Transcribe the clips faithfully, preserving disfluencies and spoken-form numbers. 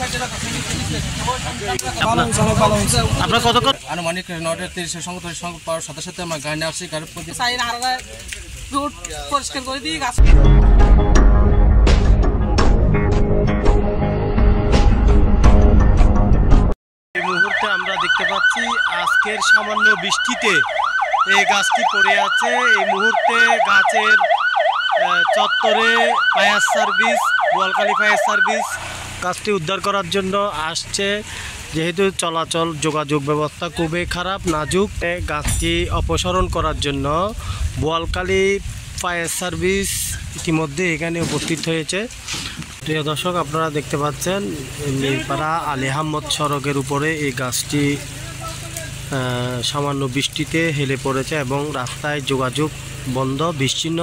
আপনার কতক্ষণ? আনুমানিক নয়টা তিরিশের সংগঠন সংখ্যা পাওয়ার সাথে সাথে আমরা গাড়ি নিয়ে আসছি। গাড়ির প্রতি রোড পরিষ্কার করে দিয়ে গাছ। এই মুহূর্তে আমরা দেখতে পাচ্ছি আজকের সামান্য বৃষ্টিতে এই গাছটি পড়ে আছে। এই মুহূর্তে গাছের চত্বরে fire service, Boalkhali fire service গাছটি উদ্ধার করার জন্য আসছে। যেহেতু চলাচল যোগাযোগ ব্যবস্থা খুবই খারাপ, নাজুক, গাছটি অপসারণ করার জন্য বোয়ালখালী ফায়ার সার্ভিস ইতিমধ্যে এখানে উপস্থিত হয়েছে। প্রিয় দর্শক, আপনারা দেখতে পাচ্ছেন মিরপাড়া আলী আহমদ সড়কের উপরে এই গাছটি সামান্য বৃষ্টিতে হেলে পড়েছে এবং রাস্তায় যোগাযোগ বন্ধ, বিচ্ছিন্ন।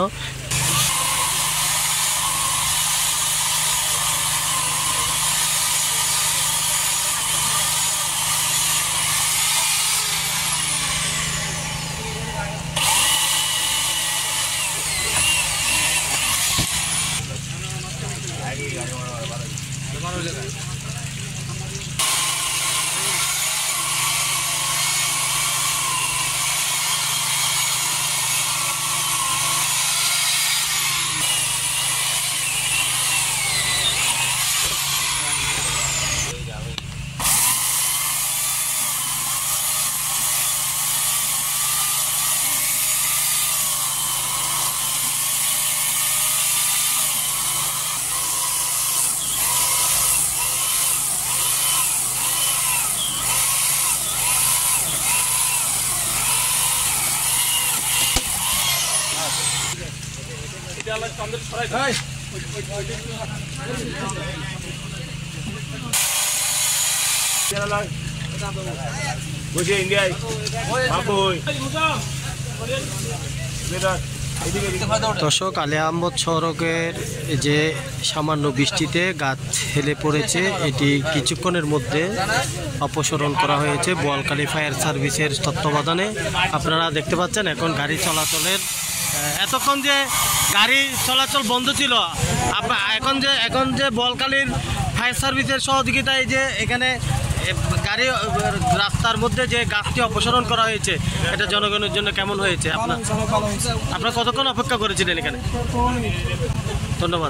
দর্শক, আলী আহমদ সড়কের যে সামান্য বৃষ্টিতে গাছ হেলে পড়েছে, এটি কিছুক্ষণের মধ্যে অপসারণ করা হয়েছে বোয়ালখালী ফায়ার সার্ভিসের তত্ত্বাবধানে। আপনারা দেখতে পাচ্ছেন এখন গাড়ি চলাচলের, এতক্ষণ যে গাড়ি চলাচল বন্ধ ছিল, এখন যে এখন যে বোয়ালখালীর ফায়ার সার্ভিসের সহযোগিতায় যে এখানে গাড়ি রাস্তার মধ্যে যে গাছটি অপসারণ করা হয়েছে, এটা জনগণের জন্য কেমন হয়েছে? আপনার আপনারা কতক্ষণ অপেক্ষা করেছিলেন এখানে? ধন্যবাদ।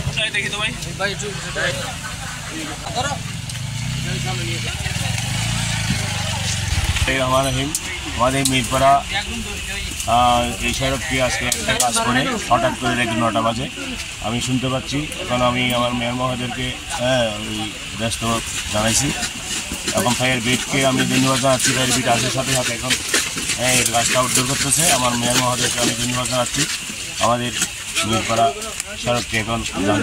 আমাদের মিরপাড়া এই সড়কটি আজকে একটা কাজ করে হঠাৎ করে দেখি নটা বাজে আমি শুনতে পাচ্ছি। এখন আমি আমার মেয়র মহোদয়কে হ্যাঁ ওই ব্যস্ত জানাইছি। এখন ফায়ার ব্রিগেডকে আমি ধন্যবাদ জানাচ্ছি। ফায়ার ব্রিগেড আসার সাথে সাথে এখন হ্যাঁ এই কাজটা উদ্ধার করতেছে। আমার মেয়র মহোদয়কে আমি ধন্যবাদ জানাচ্ছি। আমাদের মিরপাড়া সড়কটি এখন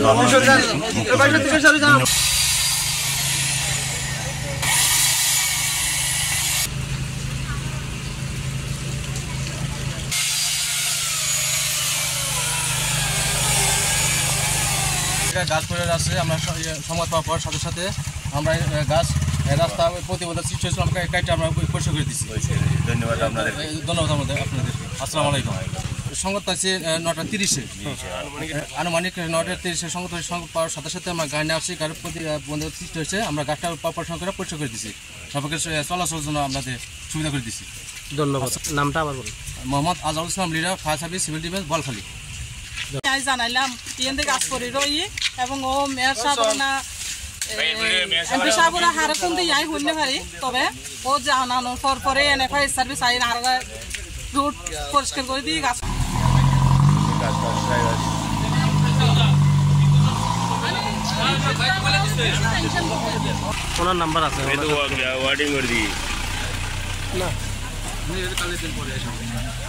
গাছ পড়ে আসছে। আমরা সংবাদ পাওয়ার পর সাথে সাথে আমরা গাছ রাস্তা প্রতিবন্ধক সৃষ্টি হয়েছিল, আমরা কাজটা আমরা পরিষ্কার করে দিচ্ছি। ধন্যবাদ আপনাদের ধন্যবাদ আমাদের আপনাদের। আসসালামু আলাইকুম। সংবাদ আছে নটা তিরিশে, আনুমানিক নয়টা তিরিশের সংগঠন সংখ্যা পাওয়ার সাথে সাথে আমরা গাড়ি নিয়ে আসছি। গাড়ির প্রতিবন্ধক সৃষ্টি হয়েছে, আমরা গাছটা অপারেশন করে পরিষ্কার করে দিচ্ছি। সবাইকে চলাচলের জন্য আপনাদের সুবিধা করে দিচ্ছি। ধন্যবাদ। নামটা আবার বলুন। Mohammad Azharul Islam, leader, fire service, civil defence, Boalkhali. জানাইলাম ইয়েন গাছ পরি রই এবং ও মেয়র সাহেব না এমপি সাহেবরা হারকুন দিয়ে আই হইতে পারি, তবে ও জানানোর পর পরে এনে ফায়ার সার্ভিস আইন আর রোড পরিষ্কার করে দিয়ে গাছ। ওনার নাম্বার আছে ওয়ার্ডিং করে দিই না।